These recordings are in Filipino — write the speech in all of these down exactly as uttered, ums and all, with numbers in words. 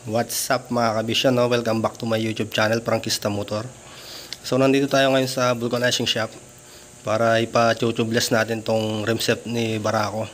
What's up mga kabisyon, no? Welcome back to my YouTube channel, Prangkista Motor. So nandito tayo ngayon sa vulcanizing shop para ipa-tubeless natin tong rim set ni Barako.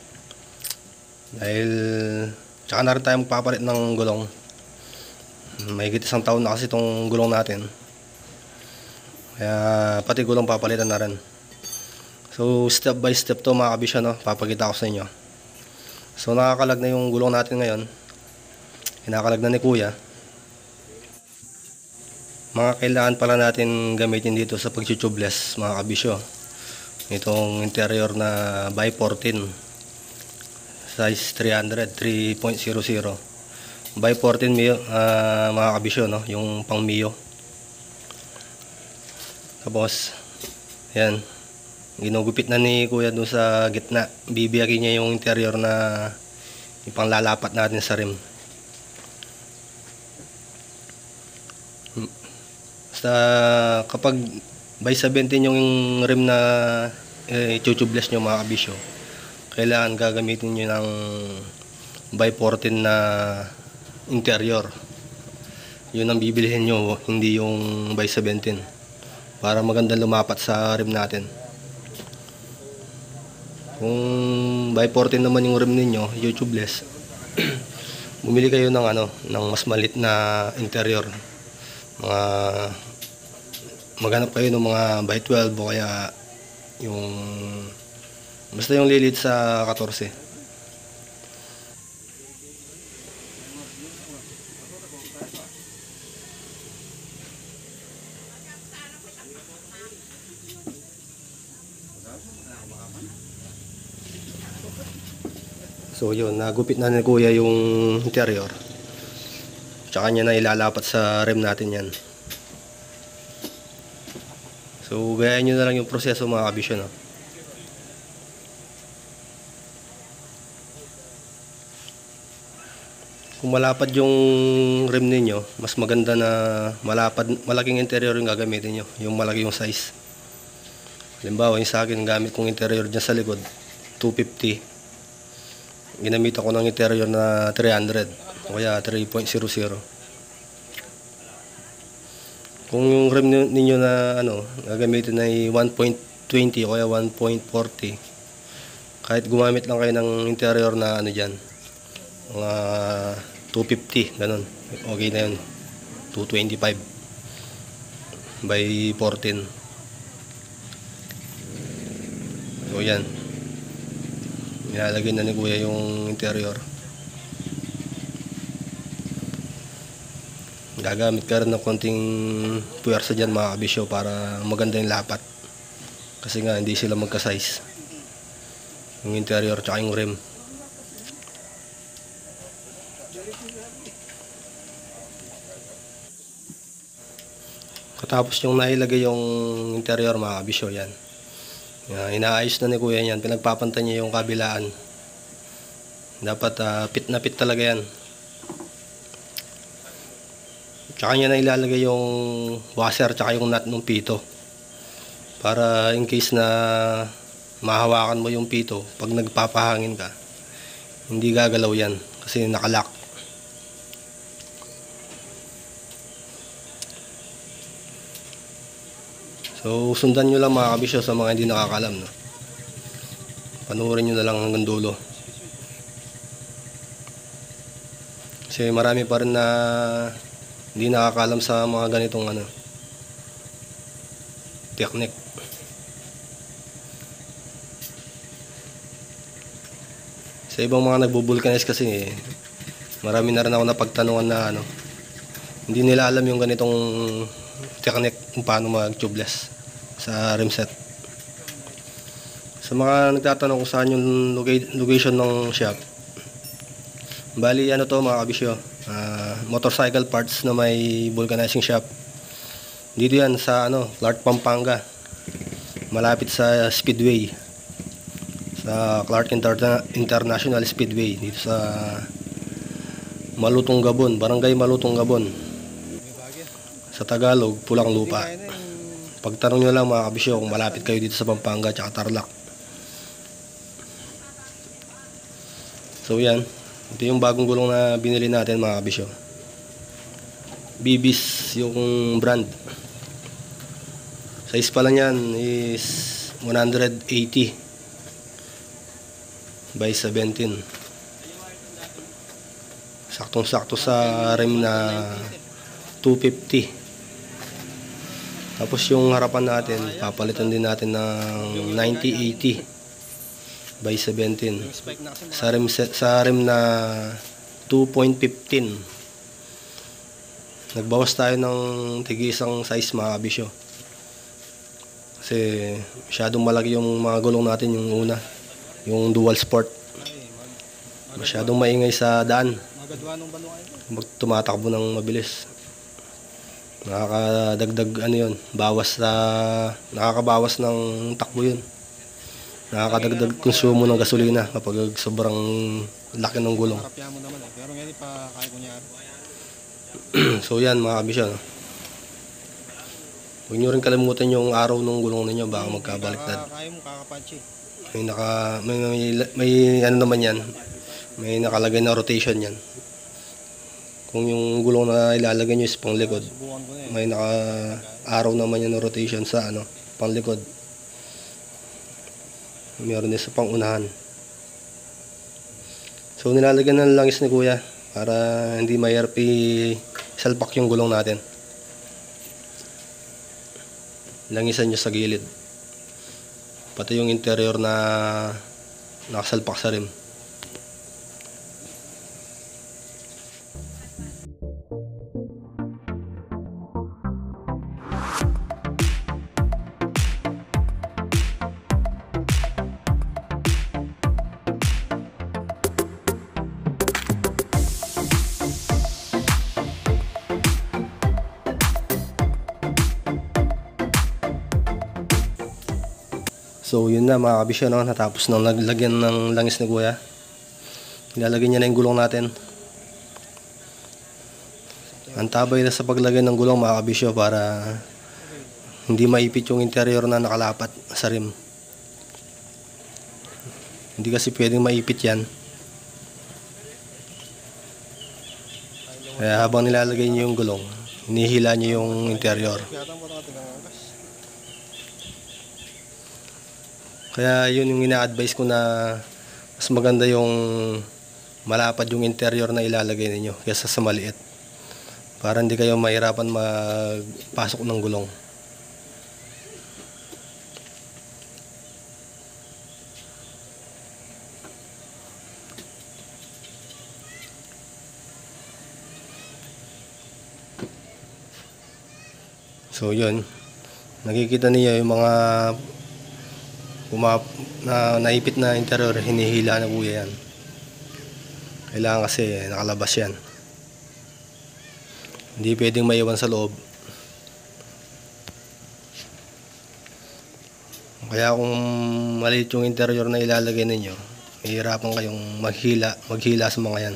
Dahil tsaka na rin tayo magpapalit ng gulong. May higit isang taon na kasi itong gulong natin. Kaya pati gulong papalitan na rin. So step by step to mga kabisyon, no? Papakita ko sa inyo. So nakakalag na yung gulong natin ngayon. Kinakalag na ni Kuya. Mga kailangan pala natin gamitin dito sa pag-tubeless mga kabisyo. Itong interior na by fourteen size three hundred, three point zero zero by fourteen Mio, uh, mga kabisyo, no? Yung pang Mio. Tapos yan, ginugupit na ni Kuya doon sa gitna. Bibiyakin niya yung interior na ipanglalapat natin sa rim. Basta kapag by seventeen yung rim na eh, tubeless nyo mga kabisyo, kailangan gagamitin nyo ng by fourteen na interior. Yun ang bibilihin nyo, hindi yung by seventeen, para maganda lumapat sa rim natin. Kung by fourteen naman yung rim ninyo, tubeless, bumili kayo ng ano, ng mas malit na interior. Mga maghanap kayo ng mga by twelve o kaya yung basta yung lilit sa fourteen. So yun, nagupit na ni Kuya yung interior. Tsaka niya na ilalapat sa rim natin yan. So gayahin nyo na lang yung proseso mga kabisyo, no? Kung malapad yung rim ninyo, mas maganda na malapad, malaking interior yung gagamitin nyo, yung malaki yung size. Halimbawa yung sa akin, gamit kong interior dyan sa likod two fifty, ginamit ako ng interior na three hundred o kaya three point zero zero. Kung yung rim ninyo na ano, gagamitin ay one point two zero o kaya one point four zero, kahit gumamit lang kayo ng interior na ano dyan, mga two fifty, ganun, okay na yun. Two twenty-five by fourteen. So yan, nilalagay na ni Kuya yung interior. Gagamit ka rin ng konting puwersa dyan mga kabisyo para maganda yung lapat, kasi nga hindi sila magka-size yung interior tsaka yung rim. Katapos yung nailagay yung interior mga kabisyo, yan, yan inaayos na ni Kuya yan. Pinagpapantay niya yung kabilaan. Dapat uh, pit na pit talaga yan. Tsaka niya na ilalagay yung washer tsaka yung nut ng pito, para in case na mahawakan mo yung pito pag nagpapahangin ka, hindi gagalaw yan kasi nakalock. So sundan nyo lang mga kabisyo sa mga hindi nakakalam, no? Panuorin nyo na lang hanggang dulo, kasi marami pa rin na hindi nakakalam sa mga ganitong ano, technique. Sa ibang mga nagbubulkanize kasi eh, marami na rin ako napagtanungan na ano, hindi nila alam yung ganitong technique kung paano mag-tubeless sa rim set. Sa mga nagtatanong kung saan yung location ng shop, bali ano to mga kabisyo, uh, motorcycle parts na may vulcanizing shop. Dito yan sa ano, Clark, Pampanga, malapit sa Speedway, sa Clark Inter International Speedway, dito sa Malutong Gabon, Barangay Malutong Gabon, sa Tagalog Pulang Lupa. Pagtanong nyo lang mga kabisyo kung malapit kayo dito sa Pampanga tsaka Tarlac. So yan, Ito yung bagong gulong na binili natin mga kabisyo. Bibis yung brand. Size pala niyan is one eighty by seventeen. Saktong sakto sa rim na two fifty. Tapos yung harapan natin, papalitan din natin ng ninety eighty by seventeen. Sa rim, sa rim na two point one five. Nagbawas tayo ng tig-isang size mga kabisyo. Kasi masyadong malaki yung mga gulong natin yung una. Yung dual sport. Masyadong maingay sa daan. Tumatakbo ng mabilis. Nakakadagdag ano yun, bawas sa nakakabawas ng takbo yun. Nakakadagdag konsumo ng gasolina kapag sobrang laki ng gulong. So yan mga kabisyo, no? Huwag nyo rin kalimutan yung araw ng gulong ninyo, baka magkabaliktad. May naka may, may, may ano naman yan, may nakalagay na rotation yan. Kung yung gulong na ilalagay nyo is pang likod, may naka araw naman yan na rotation sa ano, pang likod. Meron din sa pang unahan. So nilalagyan ng langis ni kuya para hindi mahirap i-salpak yung gulong natin. Langisan nyo sa gilid. Pati yung interior na nakasalpak sa rim. So yun na mga kabisyo, no? Natapos nang naglagyan ng langis ni kuya. Ilalagay niya na yung gulong natin. Antabay na sa paglagay ng gulong mga kabisyo para hindi maipit yung interior na nakalapat sa rim. Hindi kasi pwedeng maipit yan. Kaya habang nilalagay niyo yung gulong, hinihila niyo yung interior. Kaya yun yung ina-advise ko na mas maganda yung malapad yung interior na ilalagay ninyo kaysa sa maliit. Para hindi kayo mahirapan magpasok ng gulong. So yun, nakikita niyo yung mga Umap, na naipit na interior, hinihila na kuya yan. Kailangan kasi nakalabas yan. Hindi pwedeng maiwan sa loob. Kaya kung maliit yung interior na ilalagay ninyo, mahihirapan kayong maghila, maghila sa mga yan.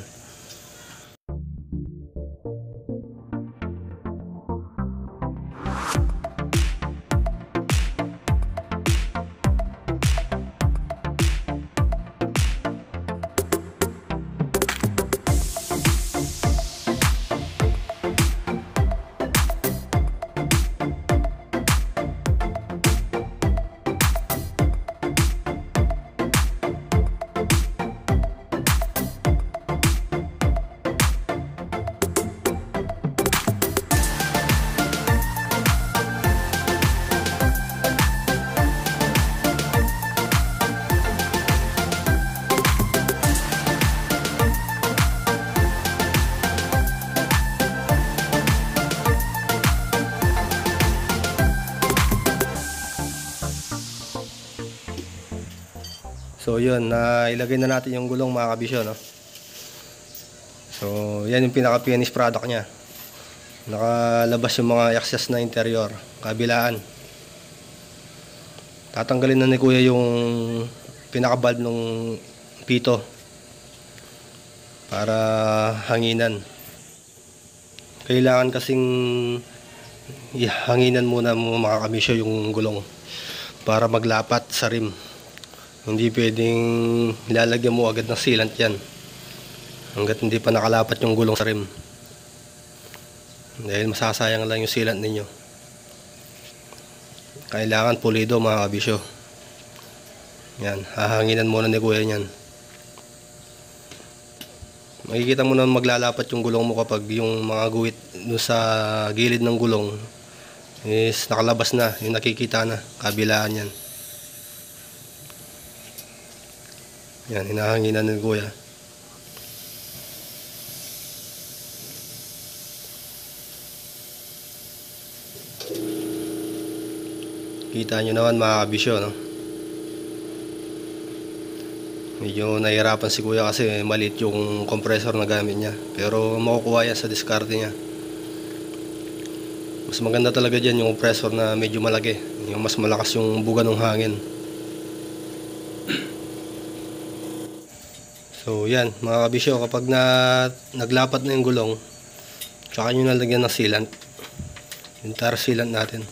So yun, na ilagay na natin yung gulong mga kabisyo, no? So yan yung pinaka finished product nya. Nakalabas yung mga excess na interior, kabilaan. Tatanggalin na ni kuya yung pinaka valve ng pito para hanginan. Kailangan kasing hanginan muna mga kabisyo yung gulong para maglapat sa rim. Hindi pwedeng ilalagyan mo agad ng sealant yan. hanggat hindi pa nakalapat yung gulong sa rim, dahil masasayang lang yung sealant ninyo. Kailangan pulido mga kabisyo. Yan, hahanginan muna ni kuya yan. Makikita mo na maglalapat yung gulong mo kapag yung mga guhit doon sa gilid ng gulong is nakalabas na, yung nakikita na, kabilaan yan. Yan, hinahanginan ni kuya. Kita nyo naman mga kabisyo, no? Medyo nahihirapan si kuya kasi maliit yung compressor na gamit niya, pero makukuha yan sa diskarte niya. Mas maganda talaga dyan yung compressor na medyo malaki, yung mas malakas yung buga ng hangin. So yan mga kabisyo, kapag na, naglapat na yung gulong, tsaka nyo nalagyan ng sealant, yung tar sealant natin.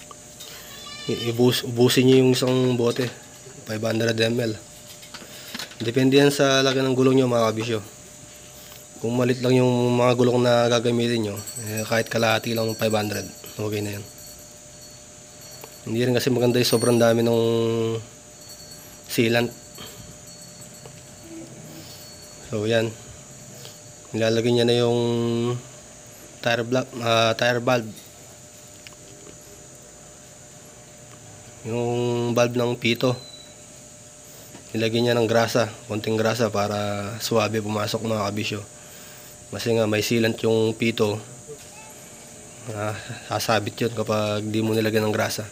Ibus, ubusin nyo yung isang bote, five hundred milliliters. Depende yan sa lagyan ng gulong nyo mga kabisyo. Kung malit lang yung mga gulong na gagamitin nyo, eh, kahit kalahati lang ng five hundred, okay na yan. Hindi rin kasi maganda yung sobrang dami ng sealant. So yan, nilalagay niya na yung tire, block, uh, tire valve, yung valve ng pito. Nilagyan niya ng grasa, konting grasa para suwabe pumasok mga kabisyo. Kasi nga may sealant yung pito, uh, sasabit yun kapag di mo nilagyan ng grasa.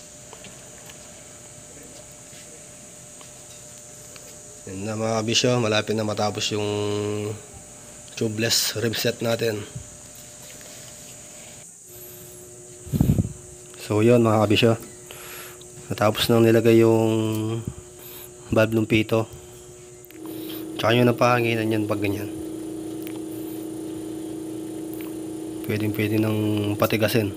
Yan na mga kabisyo, malapit na matapos yung tubeless rim set natin. So yun mga kabisyo, natapos nang nilagay yung valve ng pito, tsaka nyo napahanginan yan pag ganyan. Pwedeng pwede nang patigasin.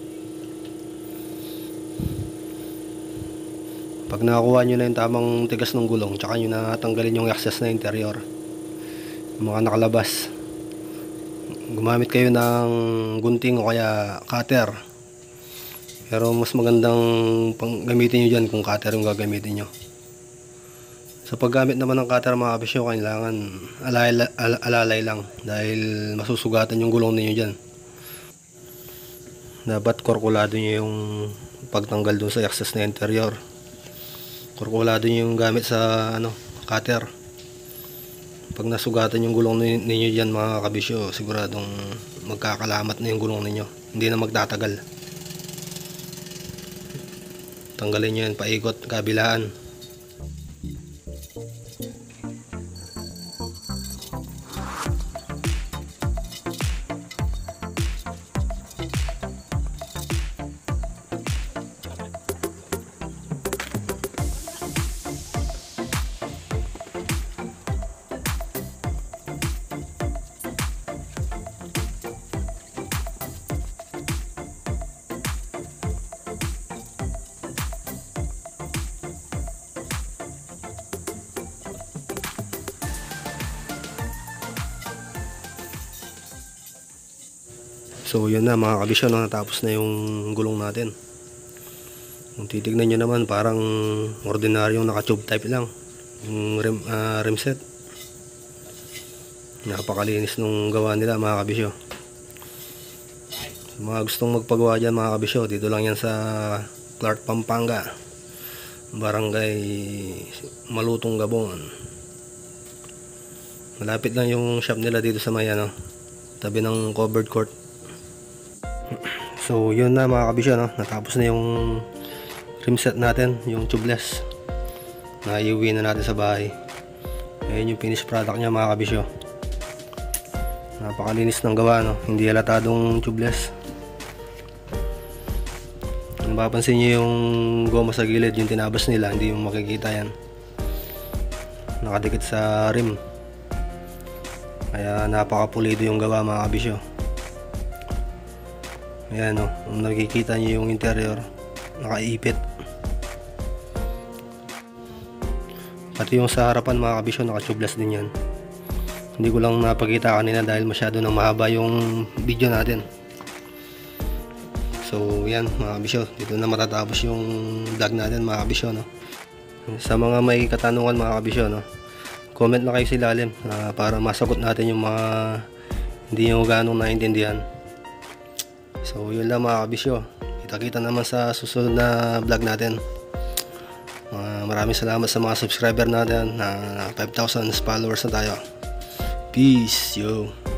Pag nakakuha nyo na yung tamang tigas ng gulong, tsaka nyo natanggalin yung excess na interior, yung mga nakalabas, gumamit kayo ng gunting o kaya cutter. Pero mas magandang pang gamitin nyo dyan kung cutter yung gagamitin nyo. Sa paggamit naman ng cutter mga kabisyo, kailangan alalay, al alalay lang, dahil masusugatan yung gulong ninyo dyan. Dapat korkulado nyo yung pagtanggal dun sa excess na interior. Korkulado nyo yung gamit sa ano, cutter. Pag nasugatan yung gulong ninyo dyan mga kabisyo, siguradong magkakalamat na yung gulong ninyo, hindi na magtatagal. Tanggalin nyo yan paikot kabilaan. So yun na mga kabisyo, no, natapos na yung gulong natin. Kung titignan nyo naman, parang ordinaryong naka-tube type lang yung rim, uh, rim set. Napakalinis nung gawa nila mga kabisyo. So, mga gustong magpagawa dyan mga kabisyo, dito lang yan sa Clark, Pampanga, Barangay Malutong, Gabon. Malapit lang yung shop nila dito sa may ano, tabi ng covered court. So yun na mga kabisyo, no? Natapos na yung rim set natin, yung tubeless. Naiuwi na natin sa bahay. Ayan yung finished product nya mga kabisyo. Napakalinis ng gawa, no? Hindi halatadong tubeless. Kung mapapansin nyo yung goma sa gilid, yung tinabas nila, hindi yung makikita yan. Nakadikit sa rim. Kaya napakapulido yung gawa mga kabisyo. Ayan o, kung nakikita nyo yung interior, nakaipit. Pati yung sa harapan mga kabisyo, naka-tubeless din yan. Hindi ko lang napakita kanina dahil masyado nang mahaba yung video natin. So yan mga kabisyo, dito na matatapos yung vlog natin mga kabisyo, no? Sa mga may katanungan mga kabisyo, no, comment na kayo sa ilalim uh, para masagot natin yung mga hindi nyo ganong naintindihan. So yun lang mga kabisyo, kita-kita naman sa susunod na vlog natin. Uh, maraming salamat sa mga subscriber natin na uh, five thousand followers na tayo. Peace, yo.